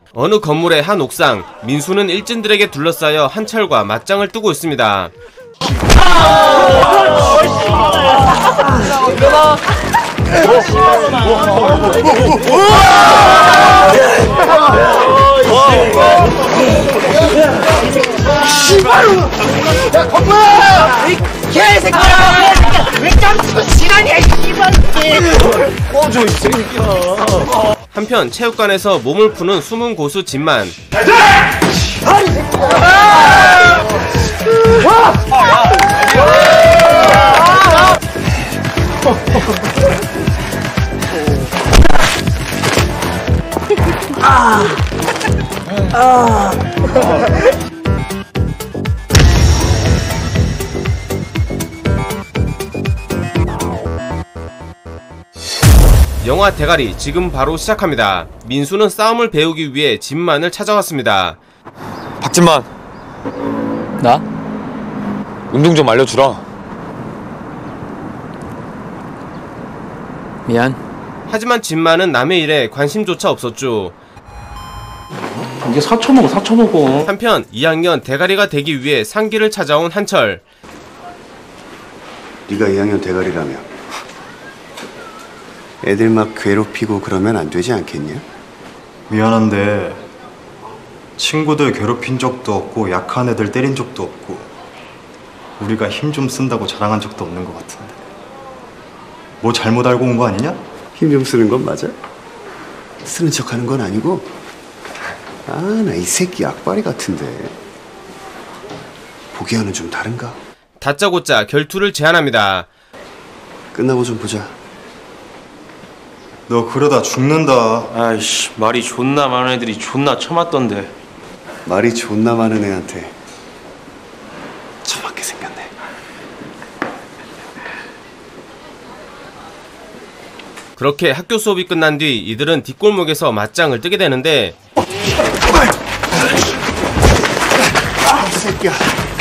어느 건물의 한 옥상, 민수는 일진들에게 둘러싸여 한철과 맞짱을 뜨고 있습니다. 야, 건모야! 개새끼야! 왜 깜치고 지랄이야, 이발새! 꺼져, 이 새끼야. 한편 체육관에서 몸을 푸는 숨은 고수 진만. 영화 대가리 지금 바로 시작합니다. 민수는 싸움을 배우기 위해 진만을 찾아왔습니다. 박진만, 나? 운동 좀 알려주라. 미안. 하지만 진만은 남의 일에 관심조차 없었죠. 이게 사쳐먹어. 한편 2학년 대가리가 되기 위해 상기를 찾아온 한철. 네가 2학년 대가리라며 애들 막 괴롭히고 그러면 안 되지 않겠냐? 미안한데 친구들 괴롭힌 적도 없고 약한 애들 때린 적도 없고 우리가 힘 좀 쓴다고 자랑한 적도 없는 것 같은데 뭐 잘못 알고 온 거 아니냐? 힘 좀 쓰는 건 맞아? 쓰는 척 하는 건 아니고? 아, 나 이 새끼 악바리 같은데 보기와는 좀 다른가? 다짜고짜 결투를 제안합니다. 끝나고 좀 보자. 너 그러다 죽는다. 아이씨, 말이 존나 많은 애들이 존나 처맞던데. 말이 존나 많은 애한테 처맞게 생겼네. 그렇게 학교 수업이 끝난 뒤 이들은 뒷골목에서 맞짱을 뜨게 되는데 이 새끼야.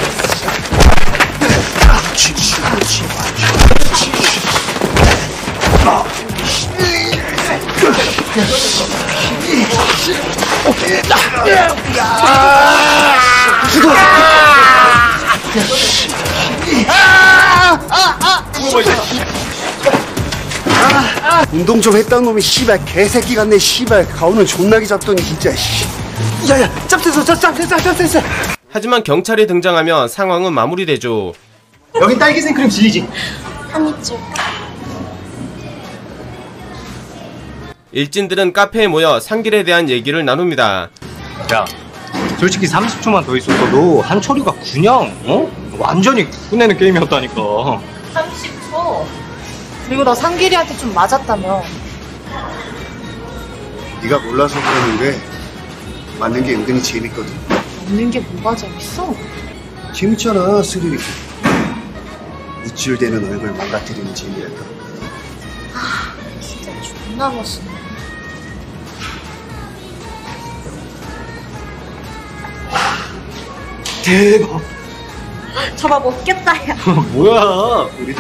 운동 좀 했던 놈이 씨발 개새끼 같네. 씨발 가오는 존나게 잡더니 진짜. 야야 짭됐어. 하지만 경찰이 등장하며 상황은 마무리되죠. 여기 딸기 생크림 진리지? 한 입 줄까? 일진들은 카페에 모여 상길에 대한 얘기를 나눕니다. 야, 솔직히 30초만 더 있었어도 한철이가 그냥 완전히 끝내는 게임이었다니까. 30초? 그리고 너 상길이한테 좀 맞았다며. 네가 몰라서 그러는데 맞는 게 은근히 재밌거든. 없는 게 뭐가 재밌어? 재밌잖아. 스릴 있고 우쭐대는 얼굴 망가뜨리는 재미랄까. 아, 진짜 존나 멋있네. 대박. 저봐 먹겠다, 야. 뭐야, 우리도?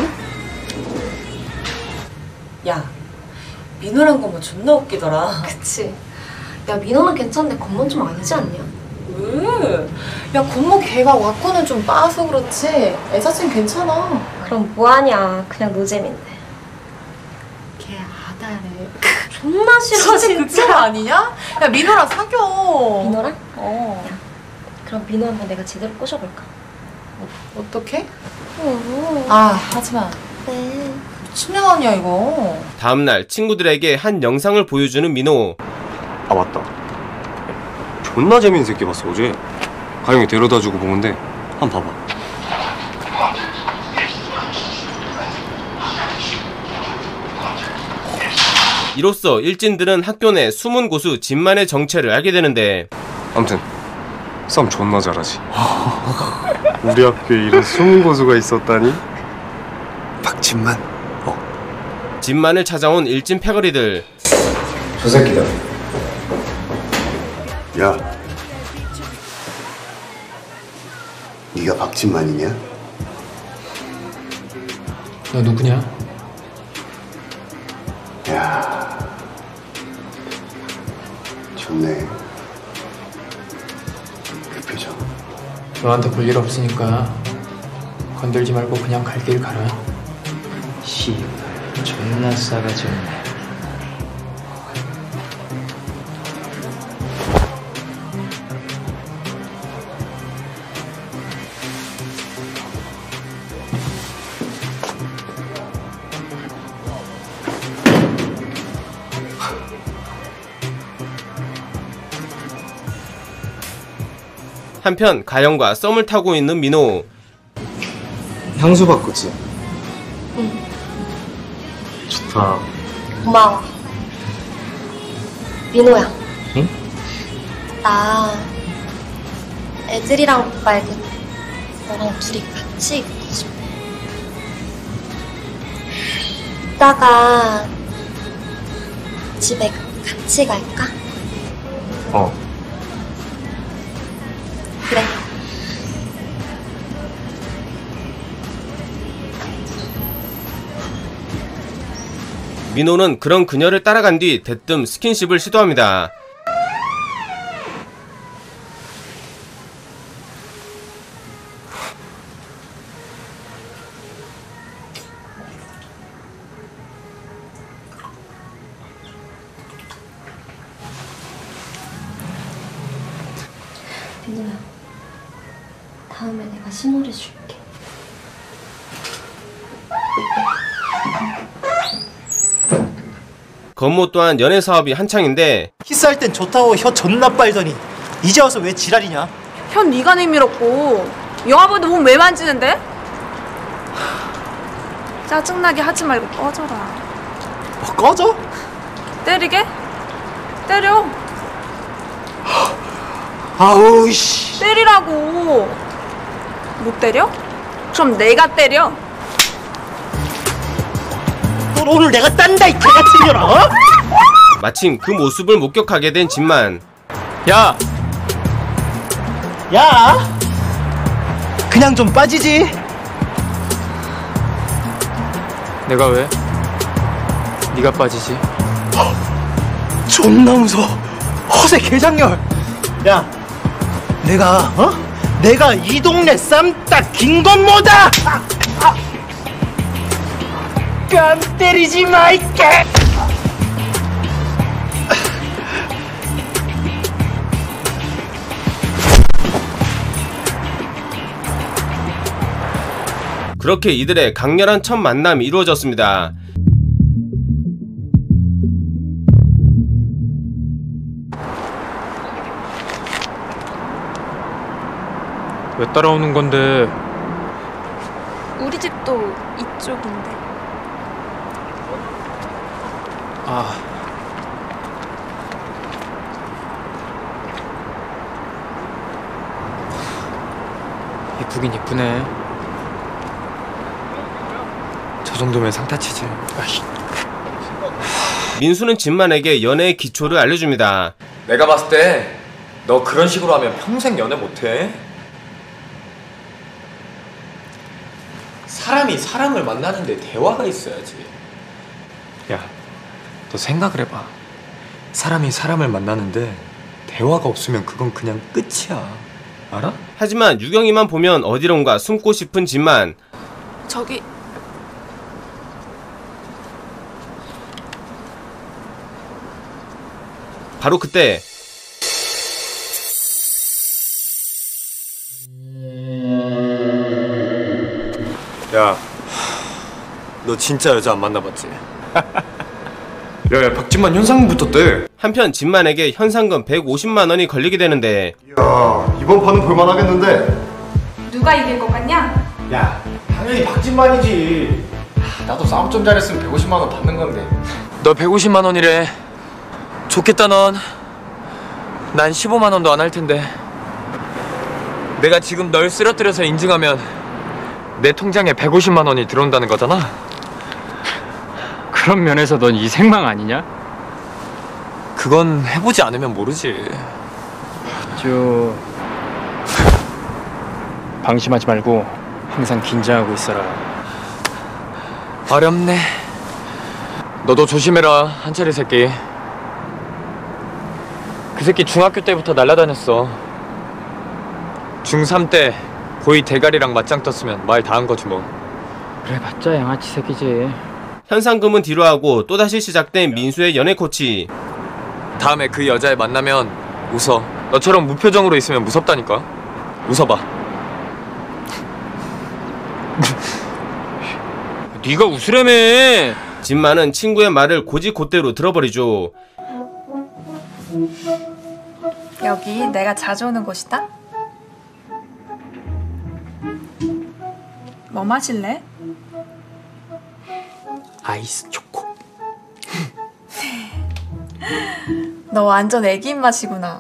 야, 민호랑 건모 존나 웃기더라. 그치. 야, 민호는 괜찮은데 건모는 좀 아니지 않냐? 왜? 야, 건모 걔가 와꾸는 좀 빠서 그렇지 애자친 괜찮아. 그럼 뭐하냐. 그냥 노잼인데. 걔 아다래. 존나 싫어, 진짜 그거 아니냐? 야, 민호랑 사겨. 민호랑? 어. 그럼 민호 한번 내가 제대로 꼬셔볼까? 어떡해? 오. 아, 하지마. 네. 미친년 아니야, 이거. 다음날 친구들에게 한 영상을 보여주는 민호. 아 맞다. 존나 재밌는 새끼 봤어 어제. 가영이 데려다주고 보는데 한번 봐봐. 이로써 일진들은 학교 내 숨은 고수 진만의 정체를 알게 되는데 아무튼 싸움 존나 잘하지. 우리 학교에 이런 숨은 고수가 있었다니. 박진만. 진만을 찾아온 일진 패거리들. 저 새끼다. 야, 네가 박진만이냐? 너 누구냐? 야, 좋네. 너한테 볼 일 없으니까 건들지 말고 그냥 갈 길 가라. 씨, 존나 싸가지 없네. 한편 가영과 썸을 타고 있는 민호. 향수 바꾸지? 응. 좋다. 고마워. 민호야. 응? 나 애들이랑 말고 너랑 둘이 같이 있고 싶어. 이따가 집에 같이 갈까? 그래. 민호는 그런 그녀를 따라간 뒤 대뜸 스킨십을 시도합니다. 민호야, 다음에 내가 신호를 줄게. 건모 또한 연애 사업이 한창인데 키스할 땐 좋다고 혀 존나 빨더니 이제 와서 왜 지랄이냐? 현 네가 내밀었고 영화 보는데 몸 왜 만지는데? 짜증나게 하지 말고 꺼져라. 뭐 꺼져? 때리게? 때려. 아우 씨. 때리라고. 못 때려? 그럼 내가 때려. 너 오늘 내가 딴다 이 개같은 년아. 어? 마침 그 모습을 목격하게 된 진만. 야! 야! 그냥 좀 빠지지. 내가 왜? 네가 빠지지. 존나 무서워. 허세 개장렬. 야, 내가 이 동네 쌈딱 김건모다. 깜 때리지 마 이 개. 그렇게 이들의 강렬한 첫 만남이 이루어졌습니다. 왜 따라오는 건데? 우리 집도 이쪽인데. 아, 이쁘긴 이쁘네. 저 정도면 상타치지. 민수는 진만에게 연애의 기초를 알려줍니다. 내가 봤을 때 너 그런 식으로 하면 평생 연애 못해. 사람이 사람을 만나는데 대화가 있어야지. 야, 너 생각을 해봐. 사람이 사람을 만나는데 대화가 없으면 그건 그냥 끝이야. 알아? 하지만 유경이만 보면 어디론가 숨고 싶은 진만. 저기 바로 그때 야, 너 진짜 여자 안 만나봤지? 야, 박진만 현상금 붙었대. 한편 진만에게 현상금 150만 원이 걸리게 되는데 야, 이번 판은 볼만하겠는데? 누가 이길 것 같냐? 야, 당연히 박진만이지. 나도 싸움 좀 잘했으면 150만 원 받는 건데. 너 150만 원이래. 좋겠다 넌. 난 15만 원도 안 할 텐데. 내가 지금 널 쓰러뜨려서 인증하면 내 통장에 150만 원이 들어온다는 거잖아. 그런 면에서 넌 이 생망 아니냐? 그건 해보지 않으면 모르지. 방심하지 말고 항상 긴장하고 있어라. 어렵네. 너도 조심해라, 한철이 새끼. 그 새끼 중학교 때부터 날라다녔어. 중3 때 고이 대가리랑 맞짱 떴으면 말 다 한 거지 뭐. 그래 봤자 양아치 새끼지. 현상금은 뒤로하고 또다시 시작된 민수의 연애 코치. 다음에 그 여자애 만나면 웃어. 너처럼 무표정으로 있으면 무섭다니까. 웃어봐. 네가 웃으라며. 진마는 친구의 말을 고지곧대로 들어버리죠. 여기 내가 자주 오는 곳이다. 뭐 마실래? 아이스 초코. 너 완전 애기 입맛이구나.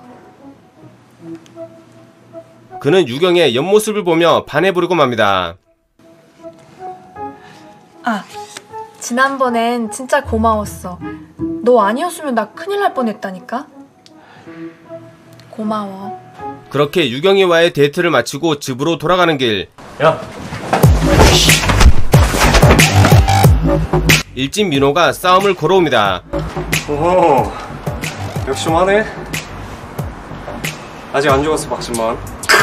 그는 유경의 옆모습을 보며 반해버리고 맙니다. 아, 지난번엔 진짜 고마웠어. 너 아니었으면 나 큰일 날 뻔했다니까. 고마워. 그렇게 유경이와의 데이트를 마치고 집으로 돌아가는 길. 야, 일진 민호가 싸움을 걸어옵니다. 오호, 역시 좀 하네. 아직 안 죽었어, 박신만.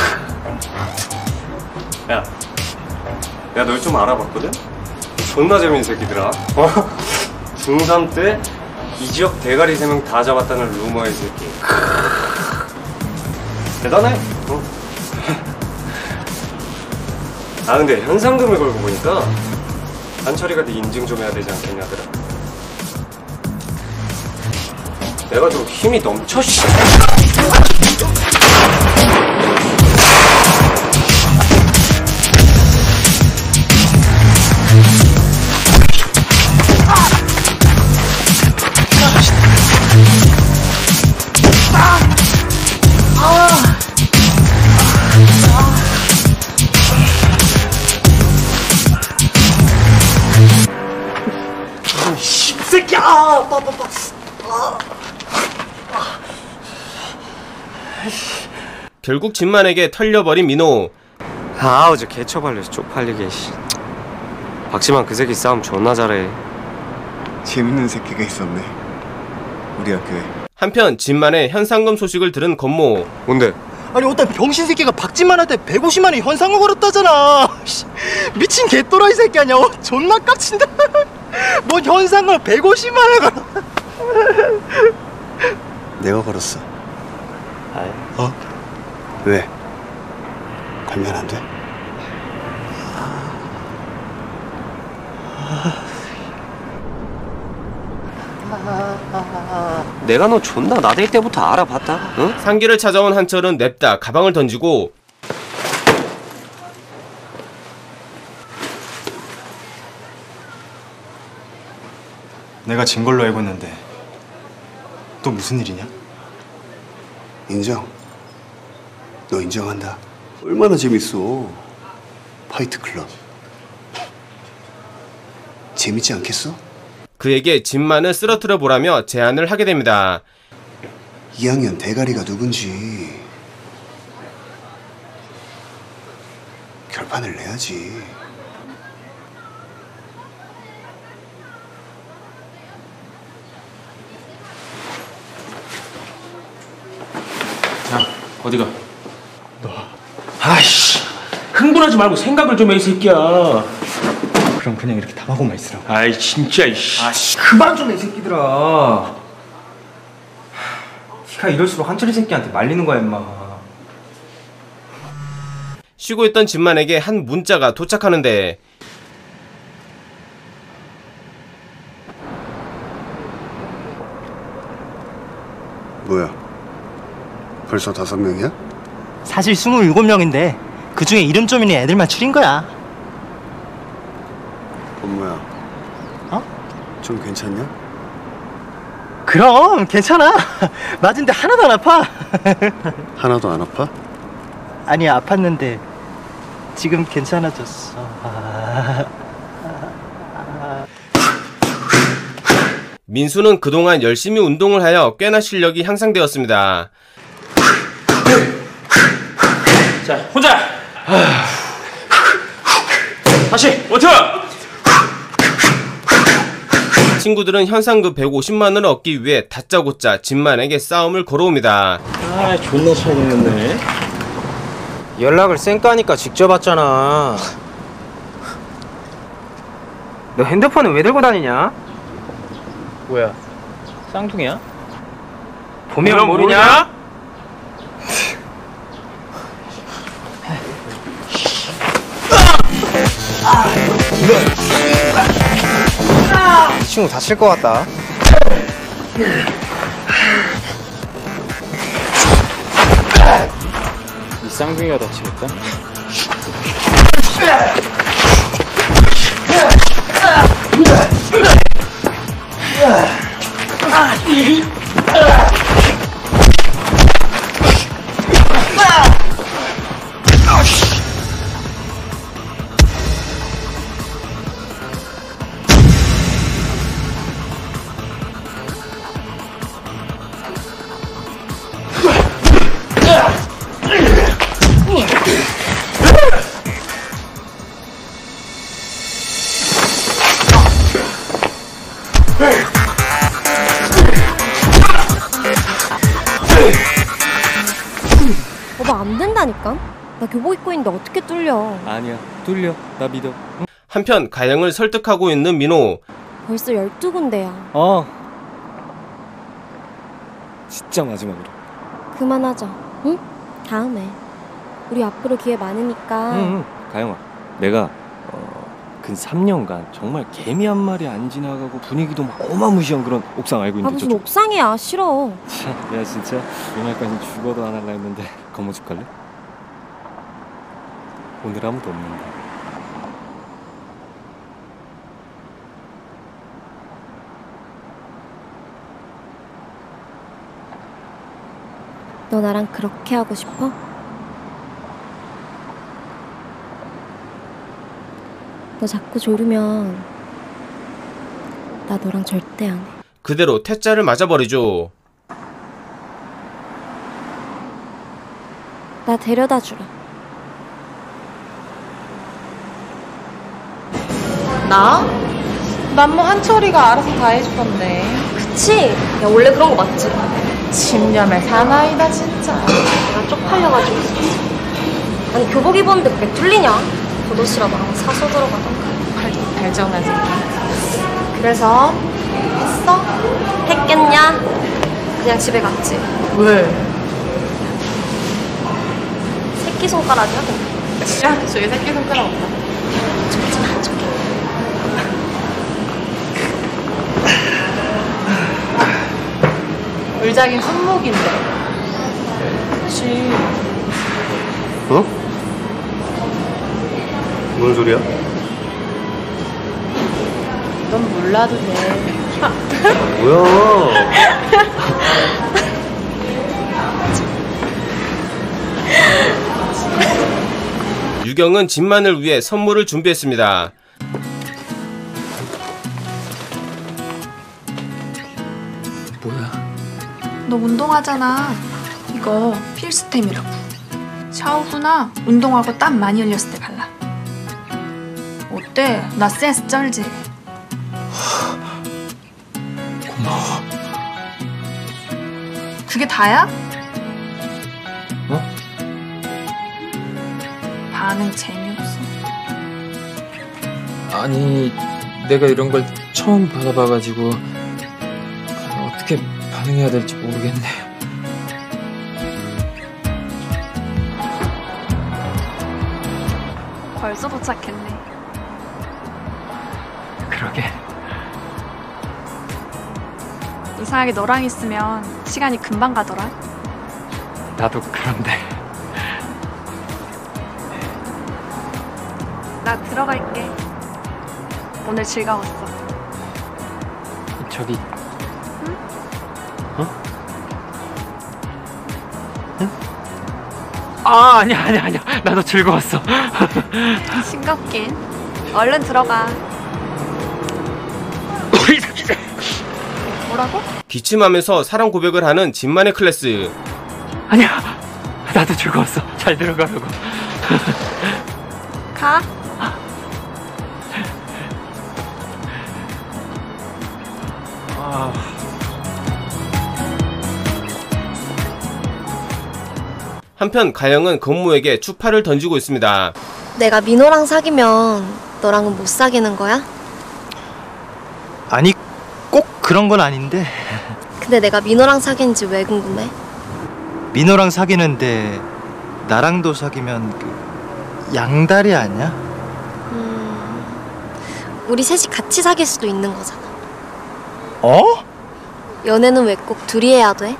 야, 내가 널 좀 알아봤거든? 존나 재밌는 새끼들아. 중3 때 이 지역 대가리 3명 다 잡았다는 루머의 새끼. 대단해. 아, 근데 현상금을 걸고 보니까 한철이가 네 인증 좀 해야 되지 않겠냐더라. 내가 좀 힘이 넘쳐, 씨. 결국 진만에게 털려버린 민호. 아, 어제 개처발려서 쪽팔리게. 박지만 그 새끼 싸움 존나 잘해. 재밌는 새끼가 있었네. 우리 학교에. 한편 진만의 현상금 소식을 들은 건모. 뭔데? 아니 어떤 병신 새끼가 박진만한테 150만 원 현상금 걸었다잖아. 미친 개또라이 새끼 아니야. 존나 깝친다. 뭔 현상금 150만 원 걸어. 내가 걸었어. 어? 왜? 걸면 안 돼? 내가 너 존나 나댈 때부터 알아봤다. 응? 상기를 찾아온 한철은 냅다 가방을 던지고 내가 진 걸로 알고 있는데 또 무슨 일이냐? 인정. 너 인정한다. 얼마나 재밌어. 파이트 클럽. 재밌지 않겠어? 그에게 진만을 쓰러뜨려 보라며 제안을 하게 됩니다. 2학년 대가리가 누군지 결판을 내야지. 야, 어디가? 아이씨, 흥분하지 말고 생각을 좀 해, 이 새끼야. 그럼 그냥 이렇게 답하고만 있으라고. 아이, 진짜, 이씨. 아씨, 그만 좀 해, 이 새끼들아. 니가 이럴수록 한철이 새끼한테 말리는 거야, 임마. 쉬고 있던 진만에게 한 문자가 도착하는데 뭐야? 벌써 5명이야? 사실 27명인데 그 중에 이름 좀 있는 애들만 추린 거야. 엄마야. 어? 좀 괜찮냐? 그럼 괜찮아. 맞은데 하나도 안 아파. 하나도 안 아파? 아니 아팠는데 지금 괜찮아졌어. 민수는 그동안 열심히 운동을 하여 꽤나 실력이 향상되었습니다. 자, 혼자! 다시, 원투! 친구들은 현상금 150만원을 얻기 위해 다짜고짜 진만에게 싸움을 걸어옵니다. 아, 존나 차이겠네. 연락을 쌩까니까 직접 왔잖아. 너 핸드폰은 왜 들고 다니냐? 뭐야? 쌍둥이야? 보면 모르냐? 이 친구 다칠 것 같다. 이 쌍둥이가 다치겠다? 오빠 안 된다니까? 나 교복 입고 있는데 어떻게 뚫려? 아니야, 뚫려. 나 믿어. 한편 가영을 설득하고 있는 민호. 벌써 12군데야. 진짜 마지막으로. 그만하자. 응? 다음에. 우리 앞으로 기회 많으니까. 가영아, 내가 근 3년간 정말 개미 한 마리 안 지나가고 분위기도 막 어마무시한 그런 옥상 알고 아 있는데 무슨 옥상이야. 싫어. 야 진짜 오늘까지 죽어도 안 할라 했는데 거머집 갈래? 오늘 아무도 없는데. 너 나랑 그렇게 하고 싶어? 너 자꾸 조르면 나 너랑 절대 안 해. 그대로 퇴짜를 맞아버리죠. 나 데려다 주라. 나? 난 뭐 한철이가 알아서 다 해줄 건데. 그치? 야 원래 그런 거 맞지? 집념의 사나이다 진짜. 내가 쪽팔려가지고. 아니 교복 입었는데 그게 뚫리냐? 겉옷이라도 하나 사서 들어가던가. 발전하지. 그래서 했어? 했겠냐? 그냥 집에 갔지. 왜? 새끼손가락이야 그냥. 야, 저기 새끼손가락 없다. 좋지 마 저기. 울작인 손목인데. 그치. 어? 뭔 소리야? 넌 몰라도 돼. 뭐야? 유경은 진만을 위해 선물을 준비했습니다. 뭐야? 너 운동하잖아. 이거 필수템이라고. 샤워 후나 운동하고 땀 많이 흘렸을 때 발라. 어때? 나 센스 쩔지? 고마워. 그게 다야? 어? 반응 재미없어. 아니, 내가 이런 걸 처음 받아봐가지고 어떻게 반응해야 될지 모르겠네. 벌써 도착했네. 그러게. 이상하게 너랑 있으면 시간이 금방 가더라. 나도 그런데. 나 들어갈게. 오늘 즐거웠어. 저기. 응? 어? 응? 아, 아니야. 나도 즐거웠어. 싱겁긴. 얼른 들어가. 뭐라고? 기침하면서 사랑 고백을 하는 진만의 클래스. 아니야. 나도 즐거웠어. 잘 들어가라고. 가. 한편 가영은 건무에게 추파를 던지고 있습니다. 내가 민호랑 사귀면 너랑은 못 사귀는 거야? 아니 꼭 그런 건 아닌데. 근데 내가 민호랑 사귄지 왜 궁금해? 민호랑 사귀는데 나랑도 사귀면 그 양다리 아니야? 우리 셋이 같이 사귈 수도 있는 거잖아. 어? 연애는 왜 꼭 둘이 해야 돼?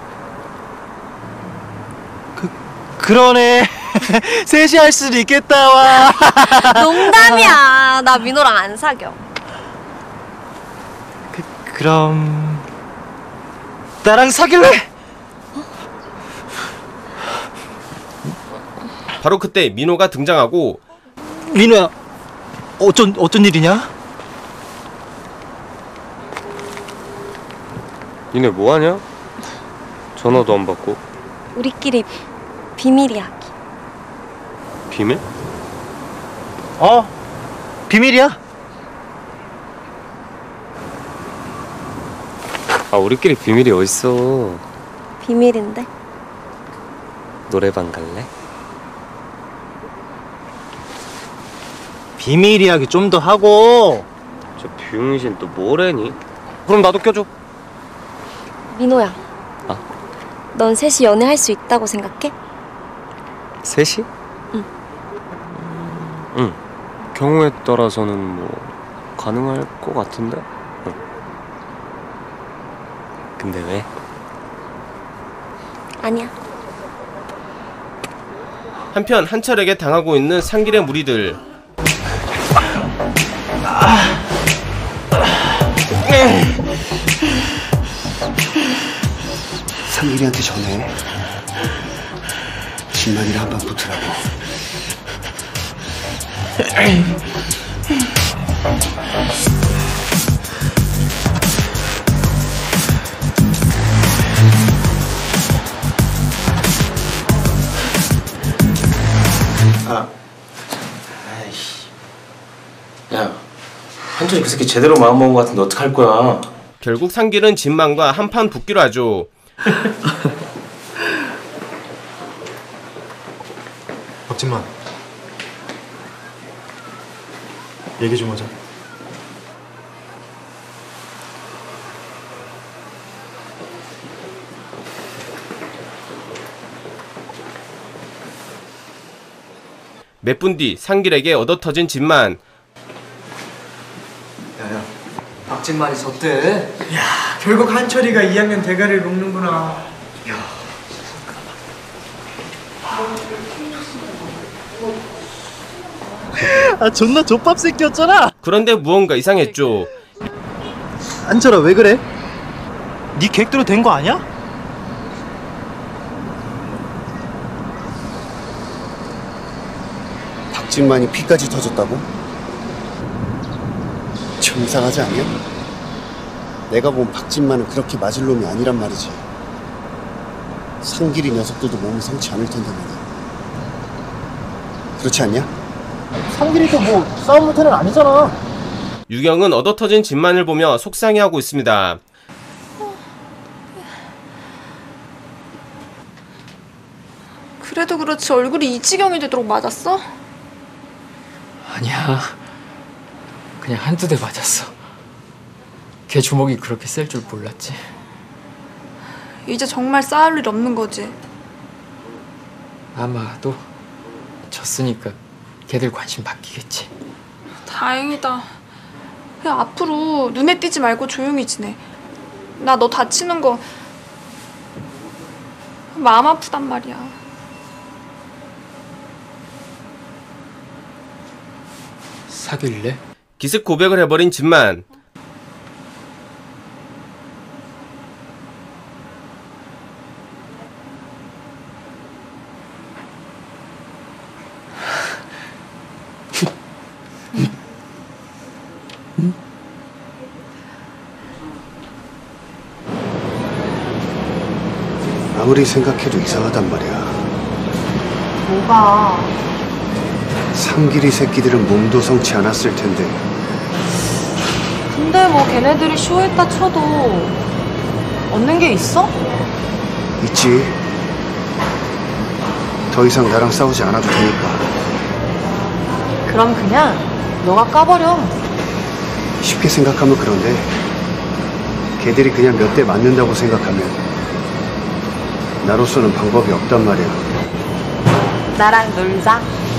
그러네. 셋이 할 수도 있겠다. 와. 농담이야. 나 민호랑 안 사겨. 그럼 나랑 사귈래? 바로 그때 민호가 등장하고 민호야, 어쩐 일이냐? 니네 뭐하냐? 전화도 안 받고. 우리끼리 비밀이야. 비밀? 비밀이야. 아, 우리끼리 비밀이 어딨어. 비밀인데? 노래방 갈래? 비밀 이야기 좀 더 하고. 저 병신 또 뭐래니? 그럼 나도 껴줘. 민호야. 아? 넌 셋이 연애할 수 있다고 생각해? 셋이? 응. 응. 경우에 따라서는 뭐 가능할 것 같은데. 응. 근데 왜? 아니야. 한편 한철에게 당하고 있는 상길의 무리들. 상길이한테 전해. 진만이랑 한번 붙으라고. 야, 한철이 그 새끼 제대로 마음먹은 것 같은데 어떡할 거야? 결국 상길은 진만과 한판 붙기로 하죠. 박진만, 얘기 좀 하자. 몇 분 뒤 상길에게 얻어터진 진만. 야야, 박진만이 졌대. 야, 결국 한철이가 2학년 대가리를 먹는구나. 존나 족밥 새끼였잖아. 그런데 무언가 이상했죠. 한철아, 왜 그래? 네 계획대로 된 거 아니야? 박진만이 피까지 터졌다고? 정상하지 않냐? 내가 본 박진만은 그렇게 맞을 놈이 아니란 말이지. 상길이 녀석들도 몸이 성치 않을 텐데 말이야. 그렇지 않냐? 상길이도 뭐 싸움 못하는 아니잖아. 유경은 얻어터진 진만을 보며 속상해하고 있습니다. 그래도 그렇지 얼굴이 이 지경이 되도록 맞았어? 아니야. 그냥 한두 대 맞았어. 걔 주먹이 그렇게 셀 줄 몰랐지. 이제 정말 싸울 일 없는 거지. 아마도 졌으니까 걔들 관심 바뀌겠지. 다행이다. 야, 앞으로 눈에 띄지 말고 조용히 지내. 나 너 다치는 거 마음 아프단 말이야. 사귈래? 기습 고백을 해버린 진만. 아무리 생각해도 이상하단 말이야. 뭐가? 상길이 새끼들은 몸도 성치 않았을 텐데. 근데 뭐 걔네들이 쇼했다 쳐도 얻는 게 있어? 있지. 더 이상 나랑 싸우지 않아도 되니까. 그럼 그냥 너가 까버려. 쉽게 생각하면 그런데 걔들이 그냥 몇 대 맞는다고 생각하면 나로서는 방법이 없단 말이야. 나랑 놀자.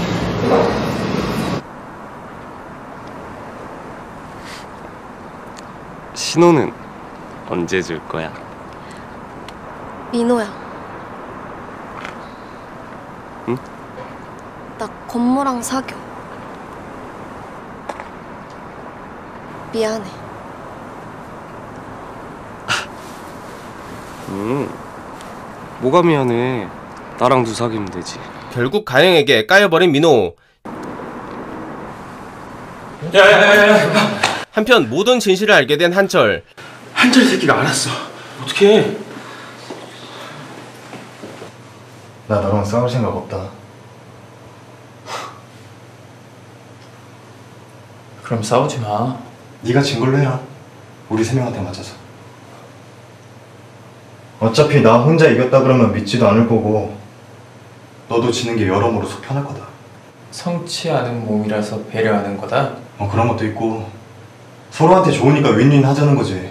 신호는 언제 줄 거야? 민호야. 응? 나 건모랑 사겨. 미안해. 뭐가 미안해. 나랑도 사귀면 되지. 결국 가영에게 까여버린 민호. 한편 모든 진실을 알게 된 한철. 한철 새끼가 알았어. 어떡해. 나 너랑 싸울 생각 없다. 그럼 싸우지 마. 네가 진 걸로 해라. 우리 세 명한테 맞아서. 어차피 나 혼자 이겼다 그러면 믿지도 않을 거고 너도 지는 게 여러모로 속 편할 거다. 성치 않은 몸이라서 배려하는 거다? 그런 것도 있고 서로한테 좋으니까 윈윈 하자는 거지.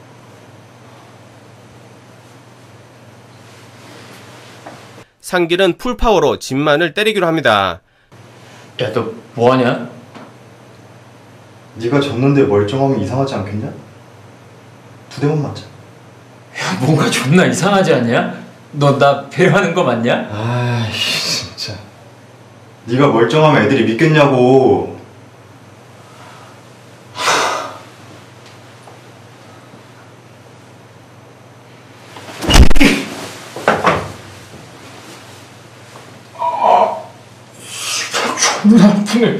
상길은 풀파워로 진만을 때리기로 합니다. 야, 너 뭐하냐? 네가 졌는데 멀쩡하면 이상하지 않겠냐? 두 대만 맞자. 야, 뭔가 존나 이상하지 않냐? 너 나 배려하는 거 맞냐? 아이씨 진짜. 네가 멀쩡하면 애들이 믿겠냐고. 존나 아프네.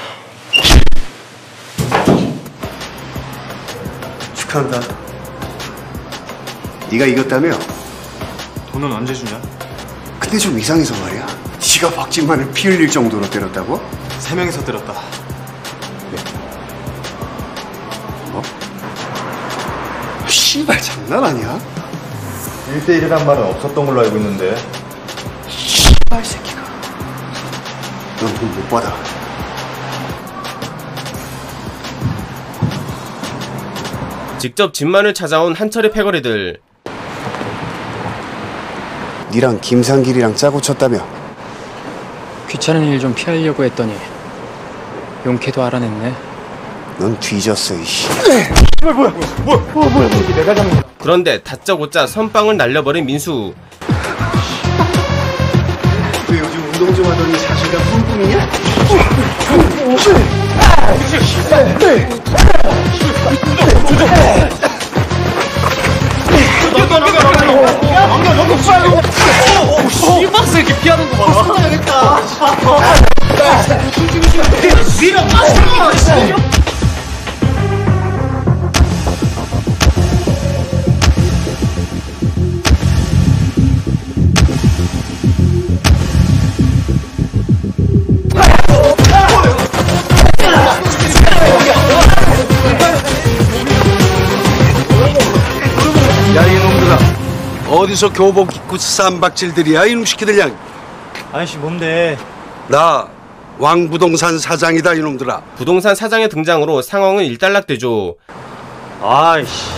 축하한다. 네가 이겼다며? 돈은 언제 주냐? 근데 좀 이상해서 말이야. 네가 박진만을 피 흘릴 정도로 때렸다고? 3명이서 때렸다. 뭐? 씨발 장난 아니야? 1대1이란 말은 없었던 걸로 알고 있는데. 씨발 새끼가. 넌 돈 못 받아. 직접 진만을 찾아온 한철의 패거리들. 니랑 김상길이랑 짜고 쳤다며? 귀찮은 일 좀 피하려고 했더니 용케도 알아냈네. 넌 뒤졌어 이씨. 뭐야. 내가 잡는 거야. 그런데 다짜고짜 선빵을 날려버린 민수. 너 요즘 운동 좀 하더니 자신감 뿜뿜이냐? 씨발 새끼 피하는 거 봐. 살아야겠다. 밀어. 야 이놈들아, 어디서 교복 입고 쌈박질들이야 이놈 새끼들이야. 아저씨 뭔데? 나 왕부동산 사장이다 이놈들아. 부동산 사장의 등장으로 상황은 일단락되죠. 아이씨.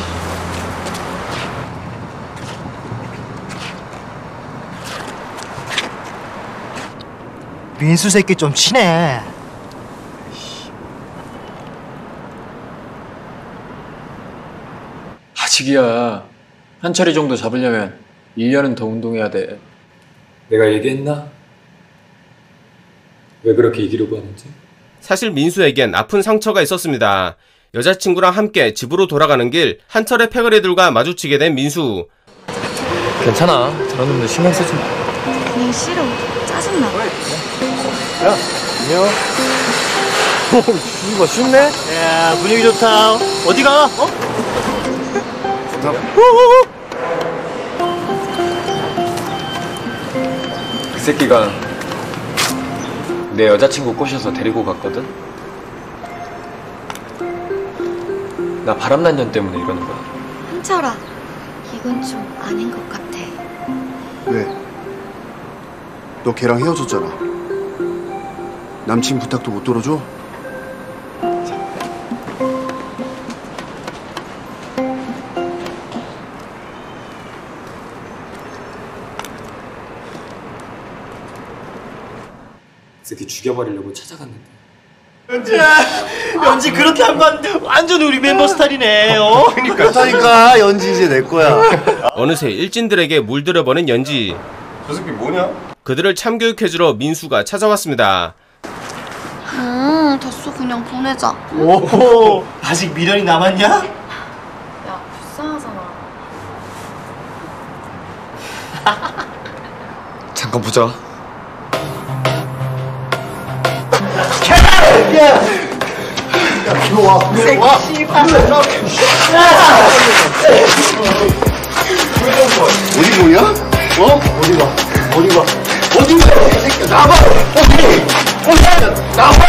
민수 새끼 좀 치네. 아직이야. 한철이 정도 잡으려면 1년은 더 운동해야 돼. 내가 얘기했나? 왜 그렇게 이기려고 하는지? 사실 민수에겐 아픈 상처가 있었습니다. 여자친구랑 함께 집으로 돌아가는 길 한철의 패거리들과 마주치게 된 민수. 괜찮아. 저런 놈들 신경 쓰지 마. 그냥 싫어. 짜증나. 야, 안녕. 이거 쉽네? 야, 분위기 좋다. 어디 가? 어? 그 새끼가 내 여자친구 꼬셔서 데리고 갔거든? 나 바람난 년 때문에 이러는 거야. 한철아, 이건 좀 아닌 것 같아. 왜? 너 걔랑 헤어졌잖아. 남친 부탁도 못 들어줘? 새끼 죽여버리려고 찾아갔는데. 연지 그렇게 한 건 완전 우리 멤버 스타일이네. 그러니까 연지 이제 내 거야. 어느새 일진들에게 물들여버린 연지. 저 새끼 뭐냐? 그들을 참교육해주러 민수가 찾아왔습니다. 됐어. 그냥 보내자. 오, 아직 미련이 남았냐? 야, 불쌍하잖아. 잠깐 보자. 이리 와. 어디 보냐? 어디 봐. 어디 봐. 나봐. 나봐.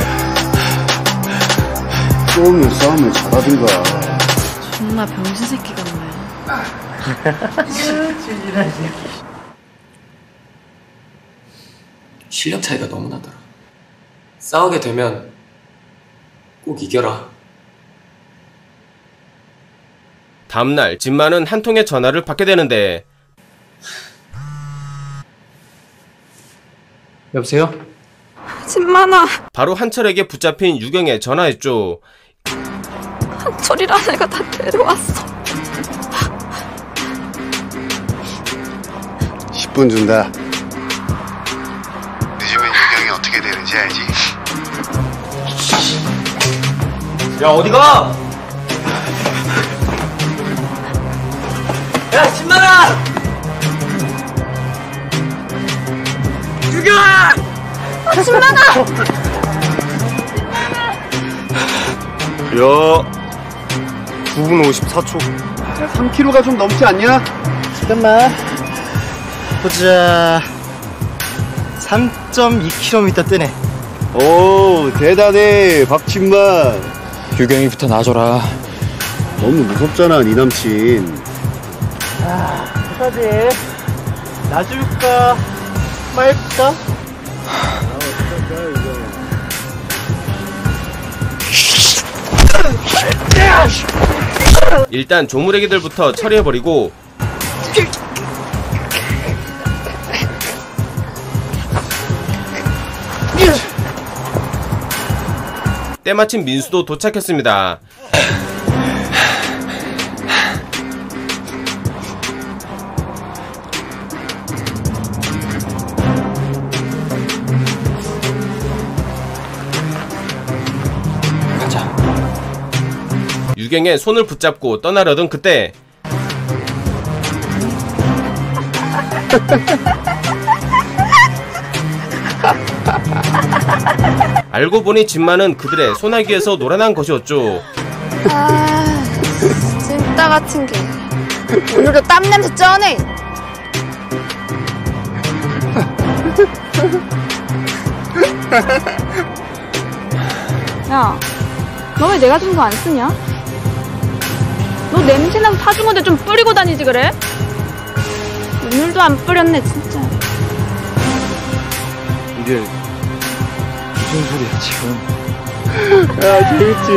싸움을 잘하든가. 정말 병신 새끼 같네. 실력 차이가 너무 나더라. 싸우게 되면 꼭 이겨라. 다음날 진만은 한 통의 전화를 받게 되는데 여보세요? 진만아, 바로 한철에게 붙잡힌 유경에 전화했죠. 한철이라는 애가 다 데려왔어. 10분 준다. 늦으면 유경이 어떻게 되는지 알지? 야, 어디가? 야, 신만아! 유경아! 진만아! 야, 9분 54초. 야, 3km가 좀 넘지 않냐? 잠깐만. 보자. 3.2km 뜨네. 오, 대단해, 박진만. 유경이부터 놔줘라. 너무 무섭잖아, 네 남친. 어떡하지? 놔줄까? 말까? 일단 조무래기들부터 처리해버리고 때마침 민수도 도착했습니다. 가자. 유경의 손을 붙잡고 떠나려던 그때 알고 보니 진만은 그들의 소나기에서 놀아난 것이었죠. 찐따 같은 게. 오늘도 땀냄새 쩌네. 야, 너 왜 내가 준 거 안 쓰냐? 너 냄새나서 사준 건데 좀 뿌리고 다니지 그래? 오늘도 안 뿌렸네 진짜. 이게 무슨 소리야 지금? 야, 재밌지?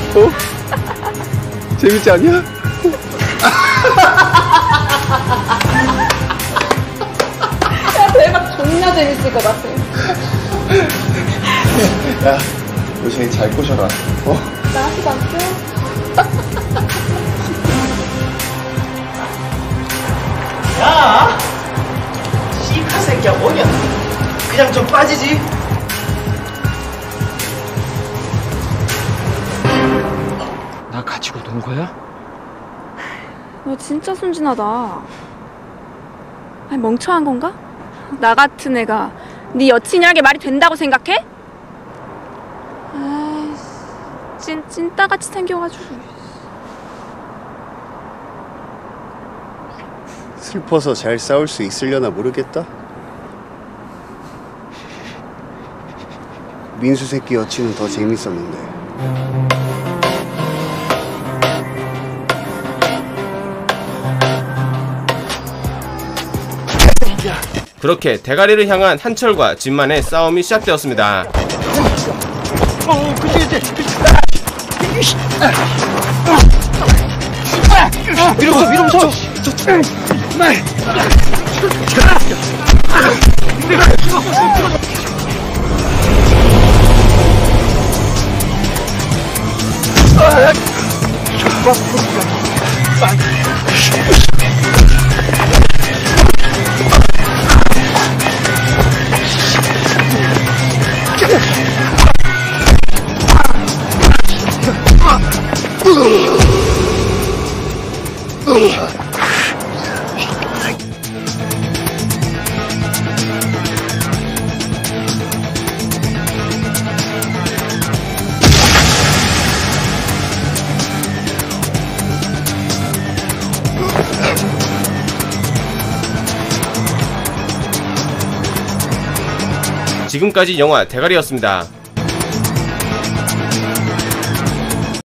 재밌지 않냐? 야, 대박. 존나 재밌을 것 같아. 야, 요새 잘 꼬셔라. 나한테 맡겨. 야! 씨카 새끼야, 뭐냐? 그냥 좀 빠지지. 나 가지고 논 거야? 너 진짜 순진하다. 아니, 멍청한 건가? 나 같은 애가 네 여친이라는 게 말이 된다고 생각해? 아이씨, 찐따같이 생겨가지고. 슬퍼서 잘 싸울 수 있으려나 모르겠다. 민수 새끼 여친은 더 재밌었는데. 그렇게 대가리를 향한 한철과 진만의 싸움이 시작되었습니다. 밀어붙여. 지금까지 영화 대가리였습니다.